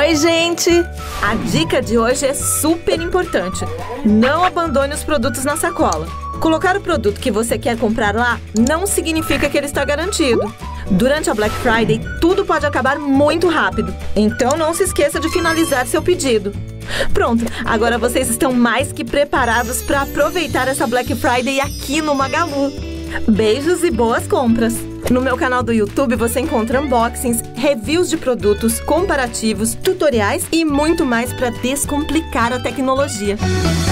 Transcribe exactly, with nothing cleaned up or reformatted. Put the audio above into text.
Oi, gente! A dica de hoje é super importante. Não abandone os produtos na sacola. Colocar o produto que você quer comprar lá não significa que ele está garantido. Durante a Black Friday, tudo pode acabar muito rápido. Então não se esqueça de finalizar seu pedido. Pronto, agora vocês estão mais que preparados para aproveitar essa Black Friday aqui no Magalu. Beijos e boas compras! No meu canal do YouTube você encontra unboxings, reviews de produtos, comparativos, tutoriais e muito mais para descomplicar a tecnologia.